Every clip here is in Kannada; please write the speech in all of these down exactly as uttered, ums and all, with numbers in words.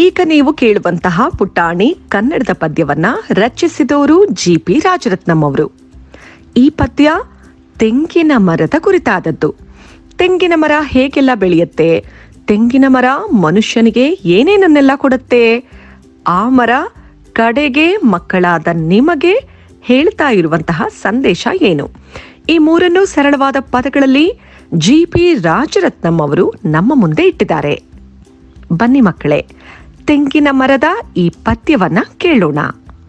ಈಗ ನೀವು ಕೇಳುವಂತಹ ಪುಟಾಣಿ ಕನ್ನಡದ ಪದ್ಯವನ್ನ ರಚಿಸಿದವರು ಜಿ ಪಿ ರಾಜರತ್ನಂ ಅವರು. ಈ ಪದ್ಯ ತೆಂಗಿನ ಮರದ ಕುರಿತಾದದ್ದು. ತೆಂಗಿನ ಮರ ಹೇಗೆಲ್ಲ ಬೆಳೆಯುತ್ತೆ, ತೆಂಗಿನ ಮರ ಮನುಷ್ಯನಿಗೆ ಏನೇನನ್ನೆಲ್ಲ ಕೊಡುತ್ತೆ, ಆ ಮರ ಕಡೆಗೆ ಮಕ್ಕಳಾದ ನಿಮಗೆ ಹೇಳ್ತಾ ಇರುವಂತಹ ಸಂದೇಶ ಏನು, ಈ ಮೂರನ್ನು ಸರಳವಾದ ಪದಗಳಲ್ಲಿ ಜಿ ಪಿ ರಾಜರತ್ನಂ ಅವರು ನಮ್ಮ ಮುಂದೆ ಇಟ್ಟಿದ್ದಾರೆ. ಬನ್ನಿ ಮಕ್ಕಳೇ, ತೆಂಗಿನ ಮರದ ಈ ಪದ್ಯವನ್ನ ಕೇಳೋಣ.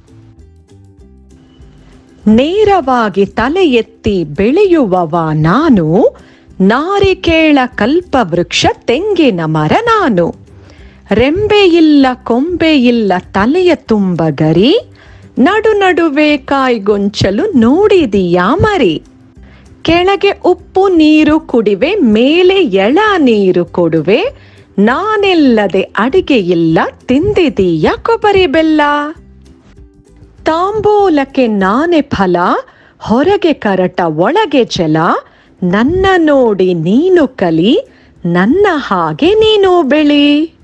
ನೇರವಾಗಿ ತಲೆ ಎತ್ತಿ ಬೆಳೆಯುವವ ನಾನು, ನಾರಿಕೇಳ ಕಲ್ಪವೃಕ್ಷ ತೆಂಗಿನ ಮರ ನಾನು. ರೆಂಬೆಯಿಲ್ಲ ಕೊಂಬೆಯಿಲ್ಲ ತಲೆಯ ತುಂಬ ಗರಿ, ನಡು ನಡುವೆ ಕಾಯ್ಗೊಂಚಲು ನೋಡಿದೀಯಾ ಮರಿ. ಕೆಳಗೆ ಉಪ್ಪು ನೀರು ಕುಡಿವೆ, ಮೇಲೆ ಎಳ ನೀರು ಕೊಡುವೆ, ನಾನೆಲ್ಲದೆ ಅಡಿಗೆ ಇಲ್ಲ ತಿಂದಿದೀಯ ಕೊಬ್ಬರಿ ಬೆಲ್ಲ. ತಾಂಬೂಲಕ್ಕೆ ನಾನೇ ಫಲ, ಹೊರಗೆ ಕರಟ ಒಳಗೆ ಜಲ, ನನ್ನ ನೋಡಿ ನೀನು ಕಲಿ, ನನ್ನ ಹಾಗೆ ನೀನು ಬೆಳಿ.